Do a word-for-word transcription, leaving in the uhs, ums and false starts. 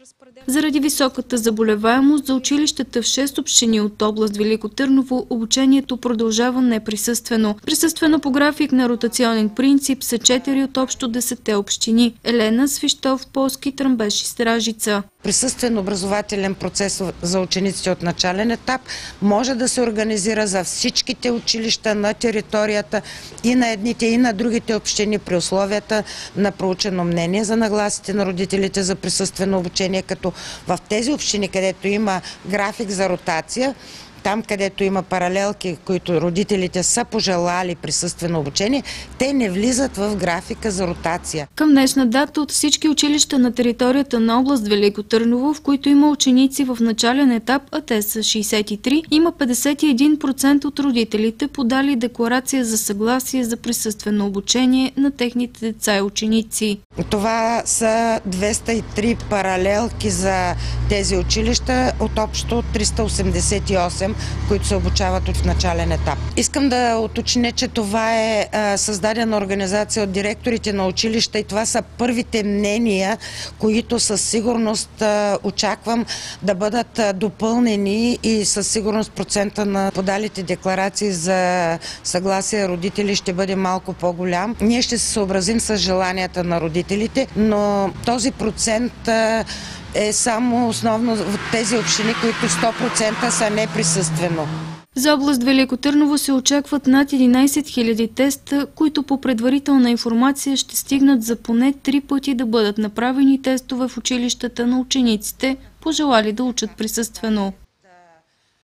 Заради високата заболеваемост за училищата в шест общини от област Велико Търново обучението продължава неприсъствено. Присъствено по график на ротационен принцип са четири от общо десетте общини – Елена, Свищов, Полски, Тръмбеш и Стражица. Присъствен образователен процес за учениците от начален етап може да се организира за всичките училища на територията и на едните и на другите общини при условията на проучено мнение за нагласите на родителите за присъствено обучение, като в тези общини, където има график за ротация, там, където има паралелки, които родителите са пожелали присъствено обучение, те не влизат в графика за ротация. Към днешна дата от всички училища на територията на област Велико Търново, в които има ученици в начален етап, а те са шейсет и три, има петдесет и един процента от родителите подали декларация за съгласие за присъствено обучение на техните деца и ученици. Това са двеста и три паралелки за тези училища от общо триста осемдесет и осем, които се обучават от начален етап. Искам да уточня, че това е създадена организация от директорите на училища и това са първите мнения, които със сигурност очаквам да бъдат допълнени и със сигурност процента на подалите декларации за съгласие родители ще бъде малко по-голям. Ние ще се съобразим с желанията на родителите, но този процент е само основно в тези общини, които сто процента са неприсъствено. За област Велико Търново се очакват над единайсет хиляди теста, които по предварителна информация ще стигнат за поне три пъти да бъдат направени тестове в училищата на учениците, пожелали да учат присъствено.